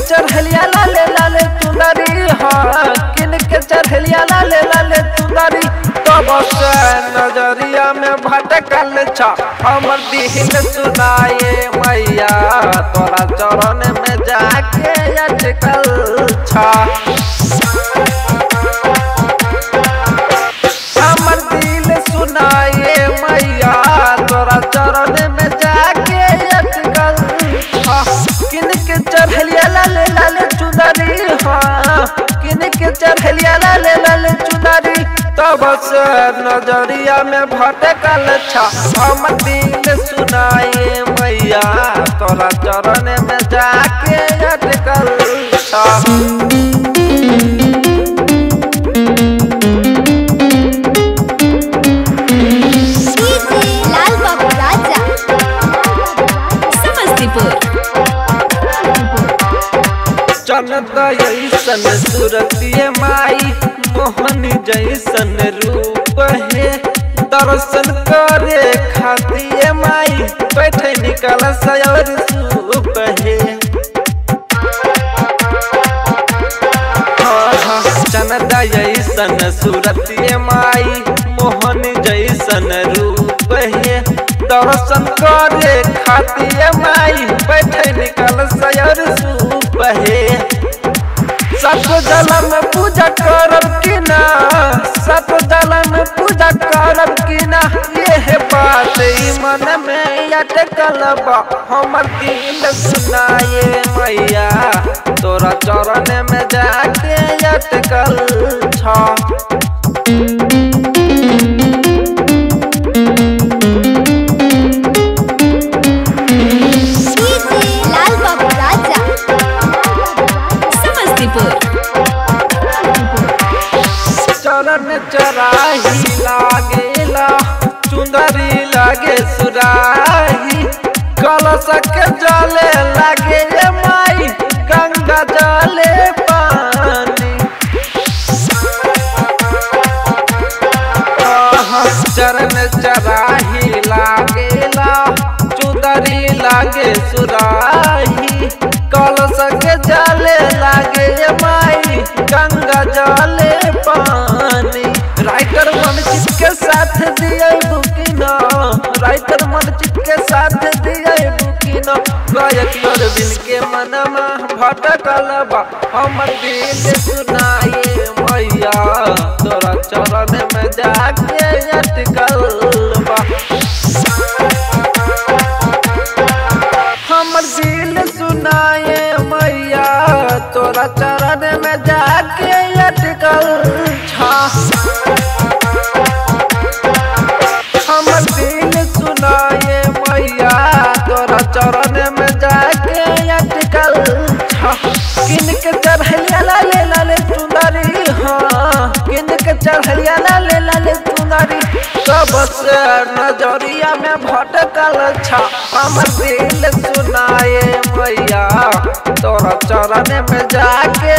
चढ़लिया लाले लाले चुनरी हाँ किन के चढ़लिया लाले लाले चुनरी तब से नजरिया में भटकल छा हमर दिल सुनाए मैया तोरा चरण में जाके अटकल छा हमर दिल सुनाए मैया तोरा चरण में जाके अटकल छा किन के चढ़लिया लाले लाले चुनरी हाँ किन के चढ़लिया लाले लाले चुनरी तब से नजरिया में भटकल छा हमर दिल सुनाए मैया तोरा चरण में जाके अटकल छा चनदा जैसन सूरतिये माई मोहन जैसन रूप है दर्शन करे खातिर माई बैठे निकल सयर सूप है चनदा जैसन सूरतिये माई मोहन जैसन रूप है दर्शन करे खातिर माई बैठे निकल सयर सूप है सत जल में पूजा करब कि ना सत जल में पूजा करब कि ना ये बात मन में अटकल बा हमर दिल सुनाए मैया तोरा चरण में जाके अटकल छा चरण चराही लागेला चुंदरी लागे सुराही कलश के जले लागे माई गंगा जले पानी चरण चराही लागेला चुंदरी लागे सुराही कलश के जले लागे माई गंगा जले पानी राइटर मनचित के साथ दिए बुकिना राइटर मनचित के साथ दिए बुकिना गायक अरविंद के मनमा भटकल बा हमर दिल सुनाए मैया तोरा चरण में जाके अटकल बा हमर दिल सुनाए मैया तोरा चरण में जाके अटकल छा हमर दिल सुनाए मैया तोरा चरण में जाके अटकल छा किन के चढ़लिया लाले लाले चुनरी हाँ किन के चढ़लिया लाले लाले चुनरी सब से नजरिया में भटकल छा हमर दिल सुनाए मैया तोरा चरण में जाके